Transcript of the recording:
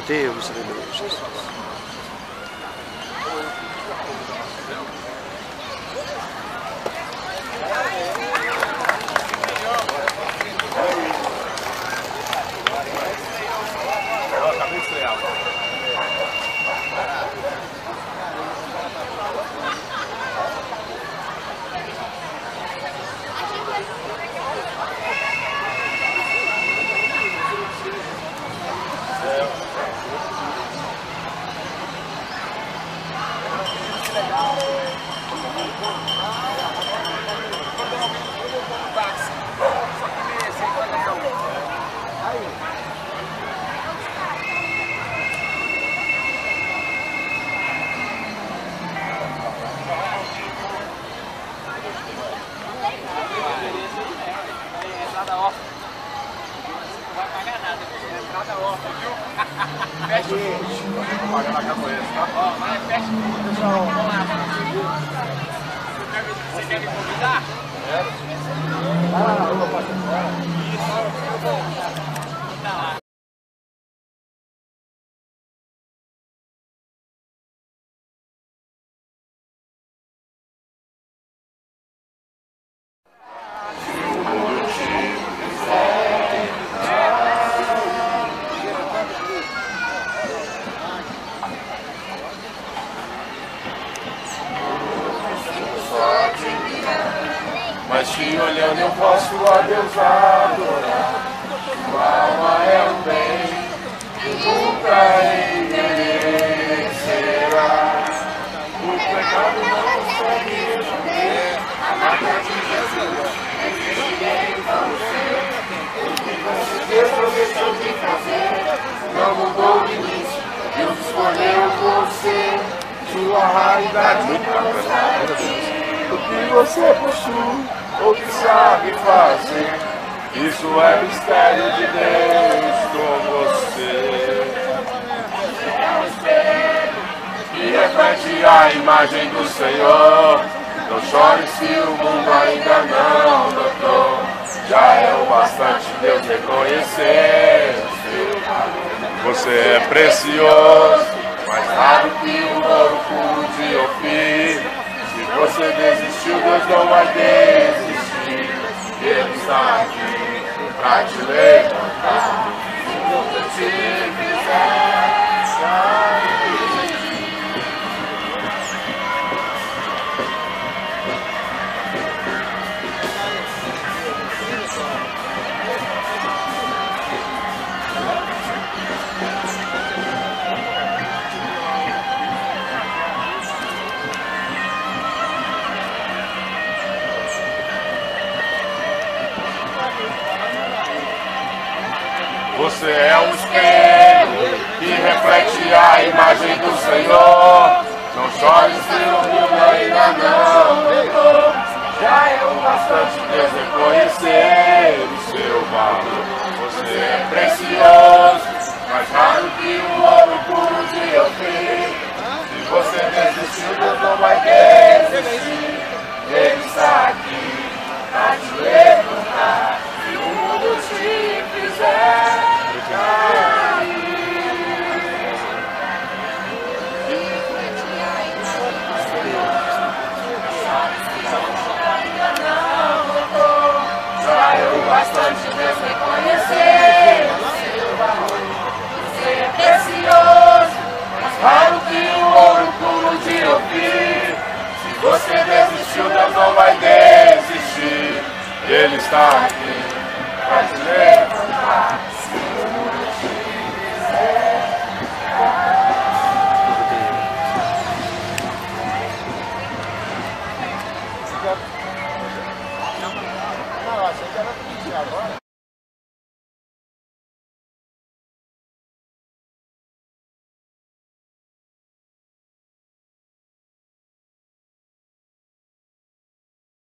Deus aleluia, Jesus. Fecha o paga na capoeira, tá? Ó, mas fecha o pessoal. Vamos lá. Você quer me convidar? Quero. Vai lá na rua, passa fora. Isso, tá lá. Mas te olhando eu posso a Deus adorar. Tua alma é o bem que nunca envelhecerá. O pecado não consegue esconder a marca de Jesus. Existe em você. O que você prometeu de fazer não mudou o início. Deus escolheu você. Sua raridade nunca vai. O que você possui ou que sabe fazer, isso é mistério de Deus com você. É um espelho que reflete a imagem do Senhor. Não chore se o mundo ainda não notou. Já é o bastante Deus reconhecer o seu valor. Você é precioso, mais raro que o ouro puro de Ofir. Se você desistiu, Deus não vai desistir. Ele está aqui pra te levantar. Se eu te fizer cair. Você é um espelho que reflete a imagem do Senhor. Não chore se o mundo ainda não pegou. Já é o bastante Deus reconhecer o seu valor. Você é precioso, mais raro que o ouro puro de Ofir. Se você desistiu, Deus não vai desistir. Ele está aqui pra te levantar. Se o mundo te fizer bastante Deus reconhecer o seu valor. Você é precioso, mais raro que o ouro puro de Ofir. Se você desistiu, Deus não vai desistir. Ele está aqui